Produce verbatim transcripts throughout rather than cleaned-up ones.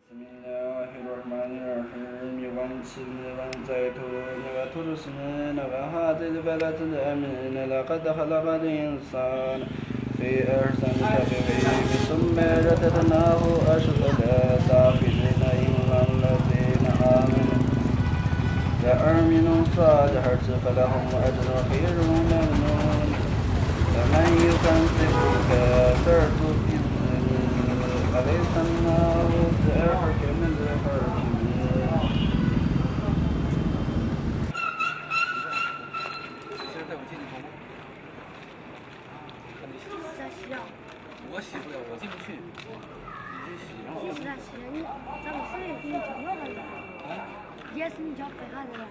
米万七米万在土那个土著是那个哈这就白了真的米那个个的哈那个的因啥في أرسل تبغي ثم رددناه أشغل سافلين إلا الذين آمنوا وآمنوا الصالحات فلهم أجر غير ممنون فمن يكذبك فرد بإذنه أليس الله بأحكم الحاكمين 我洗不了，我进不去。你去洗，然后。 是啊，是啊，你咱们所有给你交了的。啊？也是你交给他的了。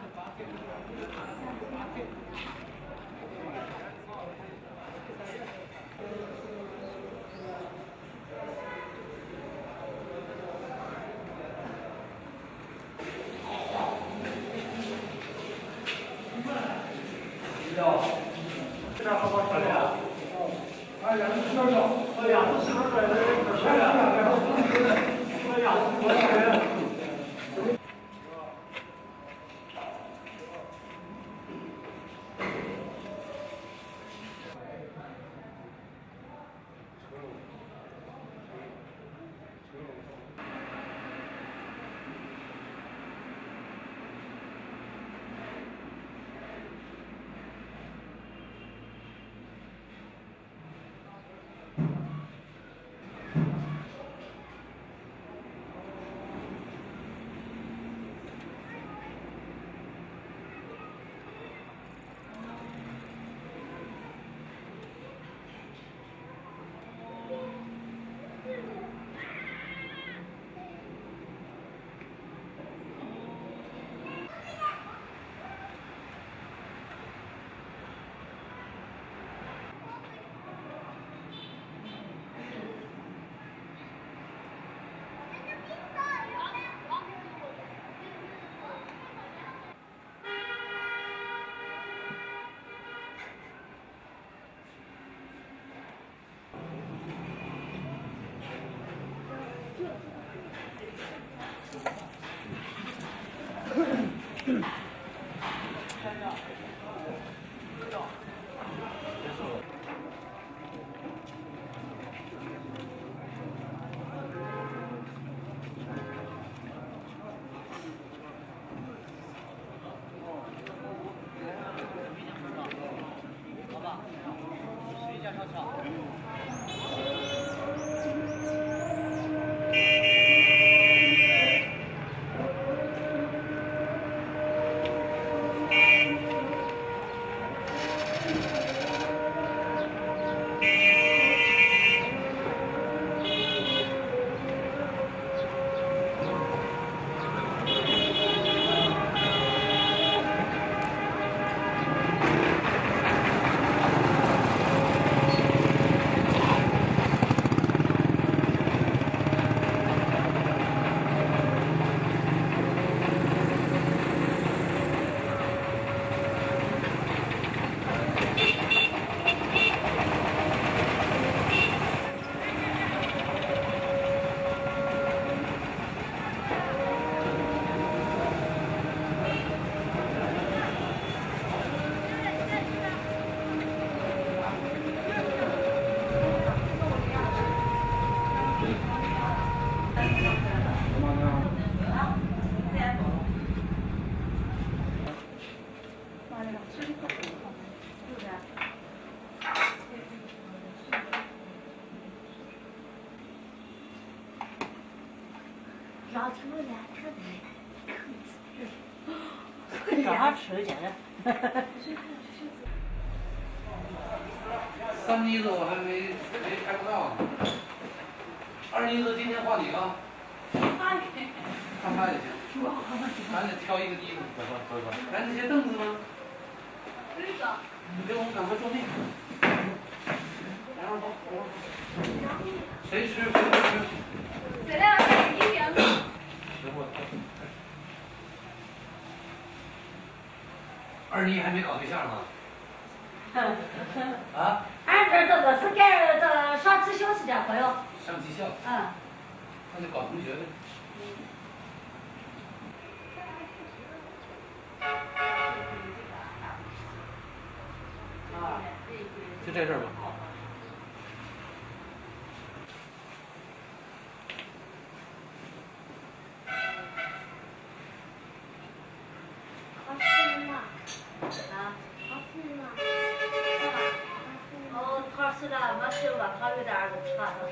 这样好不好？哎呀，小小，哎呀，这啥来的？哎呀，哎呀，我去。 要吃了吃的。让他吃去了。 三妮子我还没没拍过照呢。二妮子今天换你了。 看他也行。咱得挑一个地方，走吧走吧。咱这些凳子呢？ 这个。 你给我们赶快坐那个。然后谁吃谁不吃？ 这两个一边。 二妮还没搞对象呢。啊？ 俺这这个是给这上技校去的朋友。 上技校。 嗯。 那就搞同学呗。 就在这儿吧。 哦，他是的，没吃过，他有点儿差了。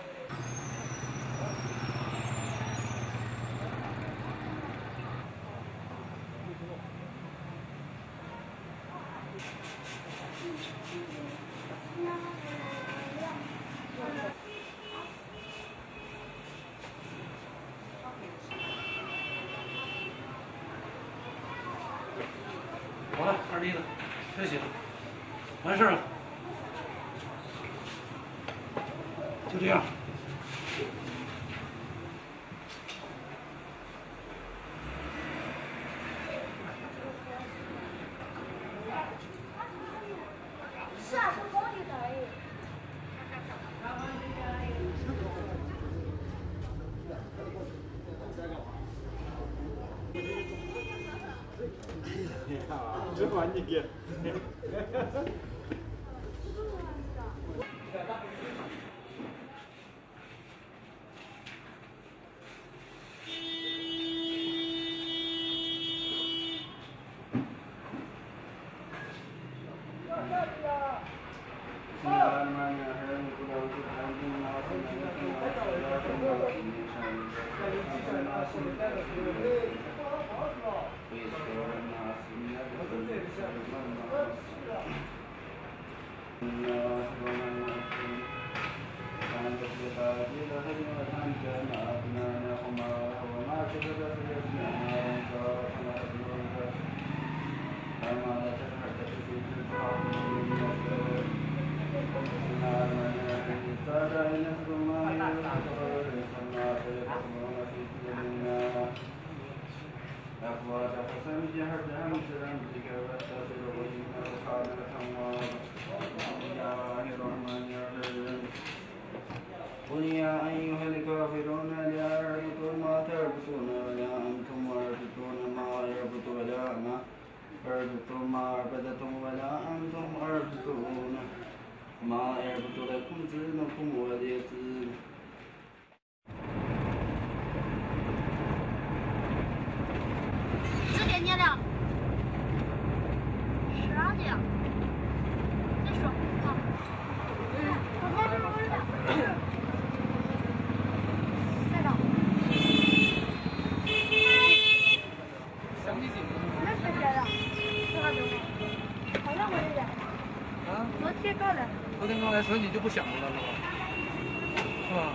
好了，二弟子，休息了，完事儿了，就这样。 是啊，是风一点而已。 这玩意儿。 قل يا أيها الكافرون لا أعبد ما تعبدون ولا أنتم عابدون ما أعبد ولا أنا أعبد ما عبدتم ولا أنتم عابدون ما أعبد لكم دينكم ولي دين. 几点念了？十二点。再说，好。嗯，我先说了。再找。那是谁的？四号九号。好像我这边。 啊？ 昨天刚来。 昨天刚来，所以你就不想着了，是吧？是吧？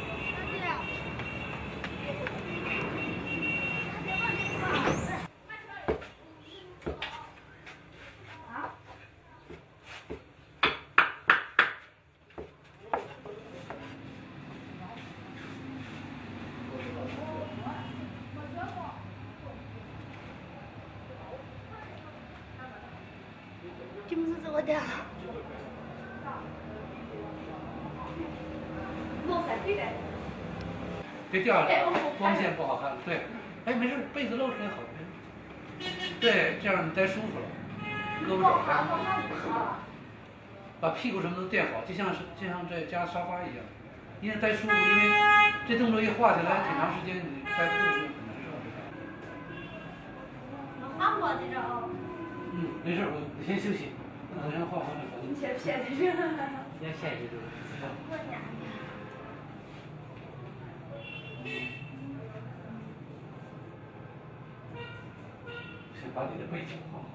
这不是我的。 弄三对的。 别掉下来，光线不好看。对，哎，没事，被子露出来好，没事。对，这样你待舒服了，胳膊肘开，把屁股什么都垫好，就像是就像在家沙发一样，因为待舒服，因为这动作一画起来挺长时间，你待不住就很难受。 能画我这个哦。 嗯，没事，我你先休息，我先画画那个。 你先先这个。 你先下一个就是。 我呀。 先把你的背景画好。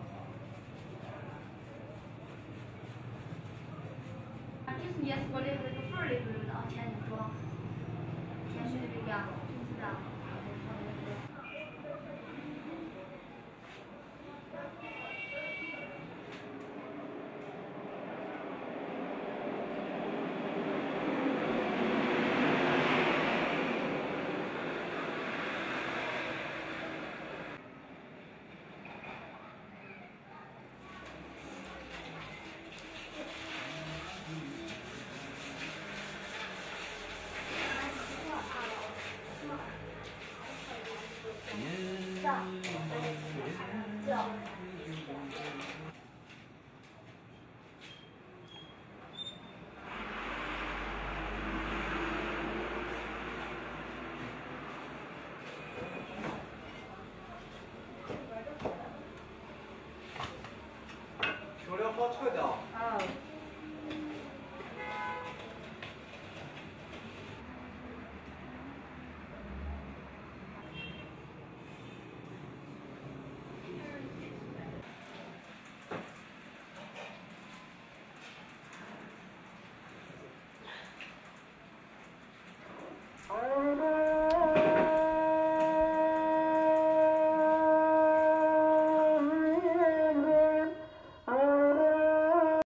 就是捏缩的那个缝儿里头的啊，前一装，前是这个，就是的。 要好扯掉。 啊。